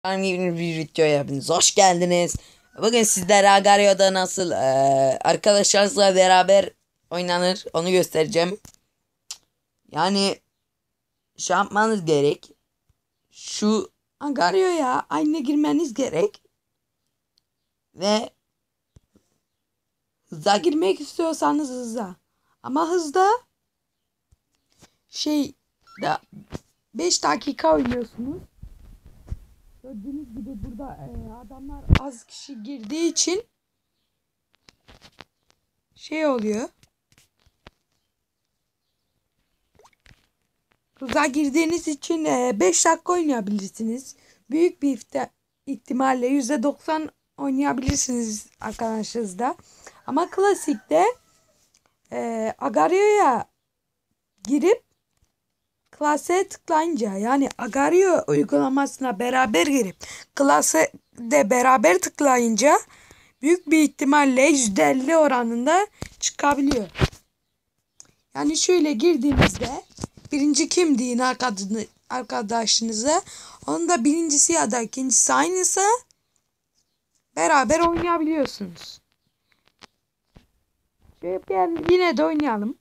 Yeni bir videoya hepiniz hoş geldiniz. Bugün sizlere Agario'da nasıl arkadaşlarınızla beraber oynanır onu göstereceğim. Yani şey yapmanız gerek. Şu Agario'ya aynı girmeniz gerek. Ve hızla girmek istiyorsanız hızla. Ama hızda şey da 5 dakika oynuyorsunuz. Gördüğünüz gibi burada adamlar az kişi girdiği için şey oluyor. Hıza girdiğiniz için 5 dakika oynayabilirsiniz. Büyük bir ihtimalle %90 oynayabilirsiniz arkadaşınızda. Ama klasikte Agario'ya girip klase tıklayınca, yani Agario uygulamasına beraber girip klase de beraber tıklayınca büyük bir ihtimalle %50 oranında çıkabiliyor. Yani şöyle girdiğinizde birinci kim deyin arkadaşınıza, onun da birincisi ya da ikincisi aynıysa beraber oynayabiliyorsunuz. Şöyle yine de oynayalım.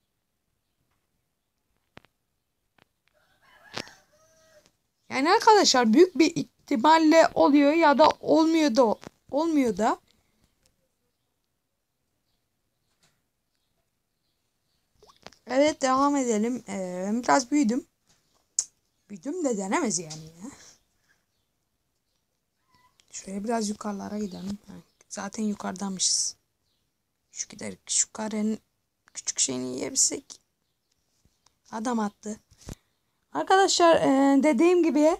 Yani arkadaşlar büyük bir ihtimalle oluyor ya da olmuyor da. Evet, devam edelim. Biraz büyüdüm. Büyüdüm de denemez yani ya. Şöyle biraz yukarılara gidelim. Zaten yukarıdamışız. Şu karenin küçük şeyini yiyebilsek. Adam attı. Arkadaşlar dediğim gibi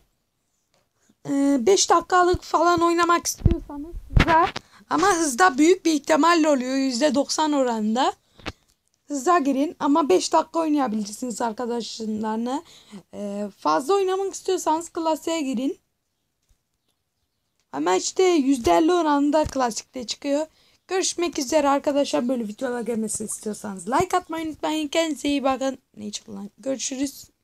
5 dakikalık falan oynamak istiyorsanız hızla, ama hızda büyük bir ihtimalle oluyor, %90 oranında. Hızla girin ama 5 dakika oynayabilirsiniz arkadaşlarına. Fazla oynamak istiyorsanız klasiğe girin. Ama işte %50 oranında klasikte çıkıyor. Görüşmek üzere arkadaşlar. Böyle videolar gelmesini istiyorsanız like atmayı unutmayın. Kendinize iyi bakın. Ne çıktı lan? Görüşürüz.